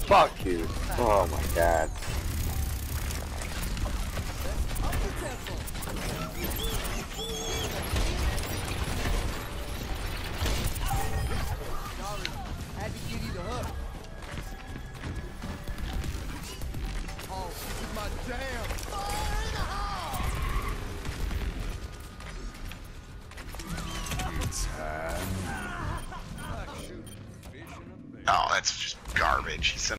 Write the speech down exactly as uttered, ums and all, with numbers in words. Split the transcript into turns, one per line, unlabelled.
Fuck you. Oh my god.
Had to give you the hook. Oh, this is my jam. Fire in the hole!
Oh, that's just garbage. He sent